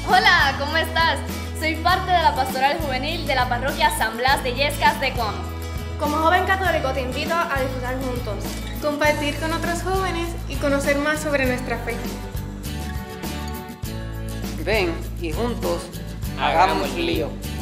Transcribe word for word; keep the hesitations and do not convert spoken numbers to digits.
Hola, ¿cómo estás? Soy parte de la pastoral juvenil de la parroquia San Blas de Illescas de Coamo. Como joven católico te invito a disfrutar juntos, compartir con otros jóvenes y conocer más sobre nuestra fe. Ven y juntos hagamos lío.